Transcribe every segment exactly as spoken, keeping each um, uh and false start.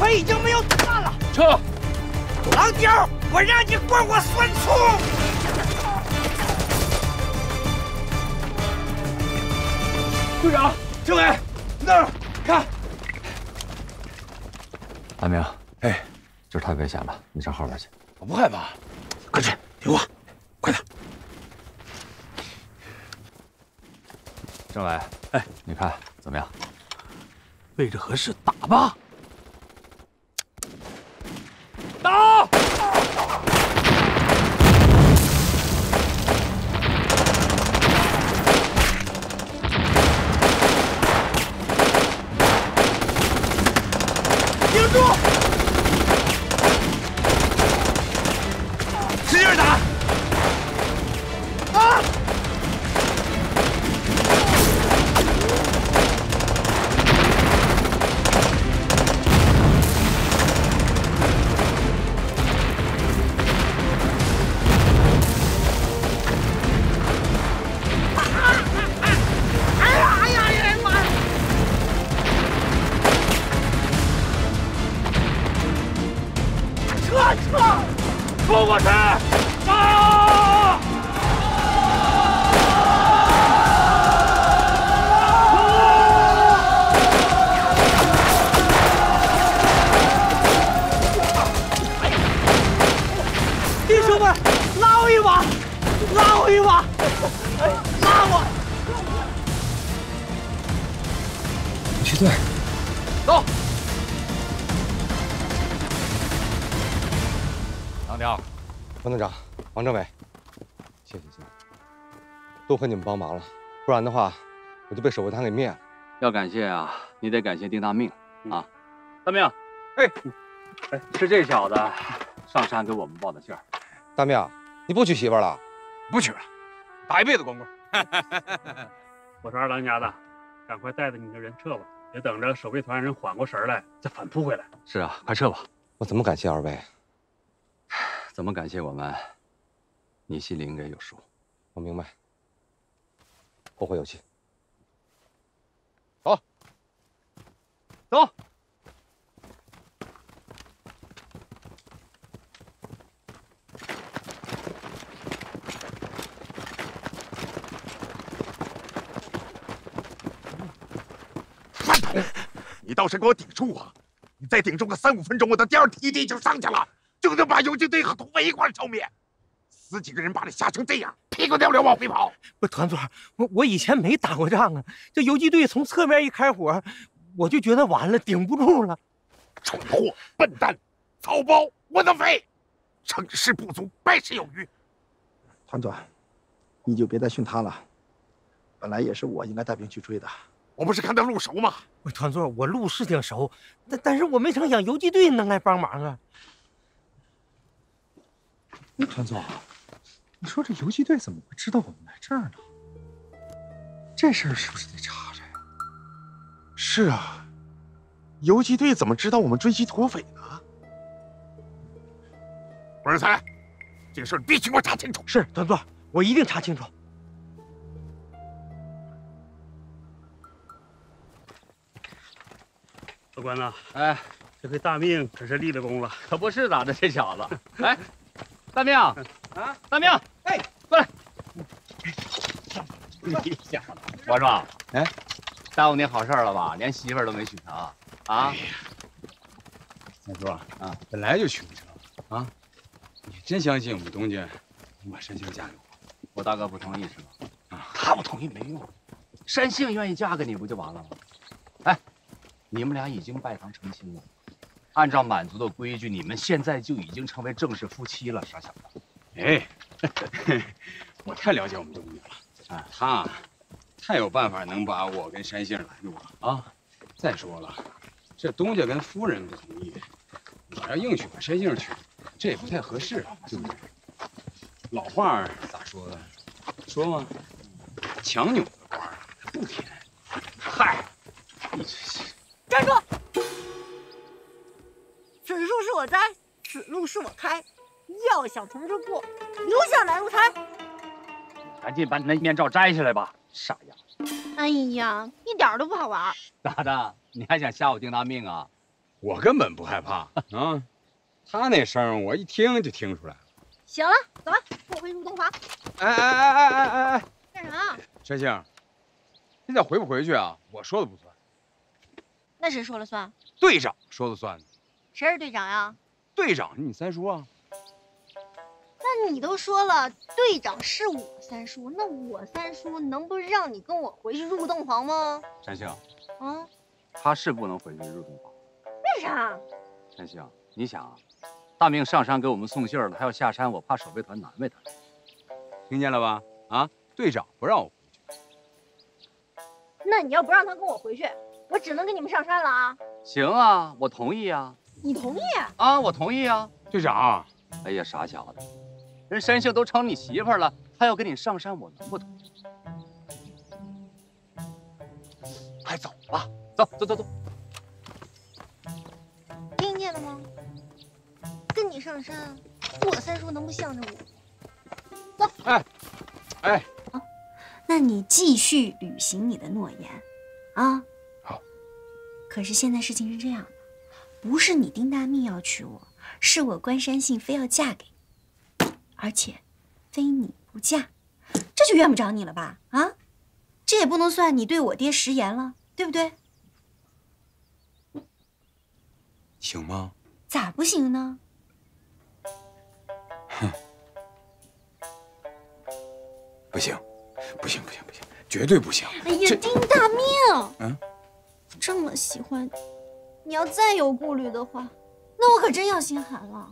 我已经没有他了。 撤！ 狼雕，我让你管我算粗！ 队长，政委，那儿看。 大明，哎，这儿太危险了，你上后边去。 我不害怕， 快去，听话，快点。 政委，哎，你看怎么样？ 位置合适，打吧！打！ 顶住！使劲打！啊！ 冲过去！啊！ 弟兄们，拉我一把，拉我一把，拉我！ 游击队， 走！ lang雕， 王队长，王政委，谢谢谢谢，多亏你们帮忙了，不然的话，我就被守卫团给灭了。 要感谢啊，你得感谢丁大命啊。大命， 哎， 哎，是这小子上山给我们报的信儿。 大命，你不娶媳妇了？ 不娶了，打一辈子光棍。 我说二当家的，赶快带着你的人撤吧，别等着守卫团人缓过神来再反扑回来。 是啊，快撤吧。 我怎么感谢二位？ 怎么感谢我们？你心里应该有数。 我明白，后会有期。 走，走。 范头，你倒是给我顶住啊！你再顶住个三五分钟，我的第二梯队就上去了。就能把游击队和土匪一块消灭，死几个人把你吓成这样，屁滚尿流往回跑。 我团座，我我以前没打过仗啊，这游击队从侧面一开火，我就觉得完了，顶不住了。 蠢货、笨蛋、草包，我的肺！成事不足，败事有余。 团座，你就别再训他了，本来也是我应该带兵去追的。 我不是看他路熟吗？ 我团座，我路是挺熟，但但是我没成想游击队能来帮忙啊。 哎，团座，你说这游击队怎么会知道我们来这儿呢？这事儿是不是得查查呀？ 是啊，游击队怎么知道我们追击土匪呢？王仁才，这个事儿必须给我查清楚。 是，团座，我一定查清楚。 副官呐， 哎， 这回大命可是立了功了。 可不是咋的，这小子。哎，大命啊，大命，哎，过来。你小子，我说，哎，耽误你好事了吧？连媳妇儿都没娶成啊！啊！ 三叔啊，本来就娶不成啊！你真相信我们东家能把山杏嫁给我？ 我大哥不同意是吧？ 啊， 他不同意没用，山杏愿意嫁给你不就完了吗？哎，你们俩已经拜堂成亲了，按照满族的规矩，你们现在就已经成为正式夫妻了，傻小子。 哎，我太了解我们东家了啊，他太有办法能把我跟山杏拦住了啊！再说了，这东家跟夫人不同意，我要硬娶把山杏娶，这也不太合适，对不对？老话咋说的？说嘛，强扭的瓜不甜。嗨，你这是站住！此树是我栽，此路是我开。要想从这过，留下拦路财。 赶紧把你那面罩摘下来吧，傻样！ 哎呀，一点都不好玩。 咋的？你还想吓我丁大命啊？ 我根本不害怕啊，他那声我一听就听出来了。 行了，走吧，跟我回入洞房。 哎哎哎哎哎哎哎， 干啥？ 山星，现在回不回去啊？我说了不算。 那谁说了算？ 队长说了算呢。 谁是队长呀？ 队长是你三叔啊。 那你都说了，队长是我三叔，那我三叔能不让你跟我回去入洞房吗？ 山星， 啊？ 他是不能回去入洞房。 为啥？ 山星，你想啊，大明上山给我们送信了，他要下山，我怕守备团难为他。 听见了吧？啊，队长不让我回去。 那你要不让他跟我回去，我只能跟你们上山了啊！ 行啊，我同意啊。 你同意？ 啊，我同意啊。 队长， 哎呀，傻小子，人山星都成你媳妇儿了，他要跟你上山，我能不同意？快走吧，走走走走。 听见了吗？跟你上山，我三叔能不向着我？走。 哎，哎， 好，那你继续履行你的诺言，啊。 好。 可是现在事情是这样的，不是你丁大蜜要娶我，是我关山信非要嫁给你，而且非你不嫁，这就怨不着你了吧？啊，这也不能算你对我爹食言了，对不对？ 行吗？ 咋不行呢？ 哼，不行，不行，不行，不行，绝对不行！ 哎呀，丁大命， 嗯， 这么喜欢你，你要再有顾虑的话，那我可真要心寒了。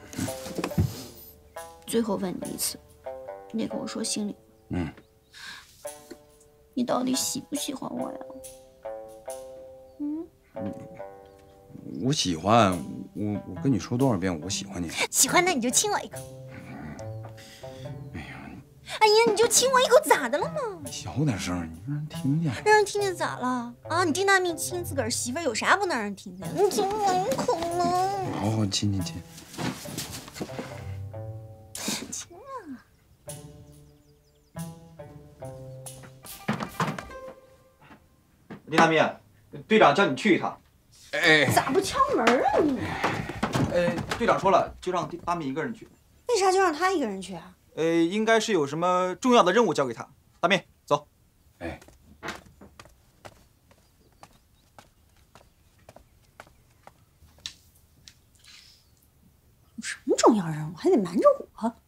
最后问你一次，你得跟我说心里话。 嗯， 你到底喜不喜欢我呀？嗯， 我喜欢，我我跟你说多少遍我喜欢你。 喜欢那你就亲我一口。哎呀，哎呀，你就亲我一口咋的了嘛？ 小点声，你让人听见。 让人听见咋了？啊，你丁大命亲自个儿媳妇儿有啥不能让人听见？你亲我一口嘛。 好好亲亲亲。 亲啊！ 林大命，队长叫你去一趟。 哎， 咋不敲门啊你？ 呃，队长说了，就让大命一个人去。 为啥就让他一个人去啊？ 呃，应该是有什么重要的任务交给他。大命，走。 哎。 有什么重要任务还得瞒着我？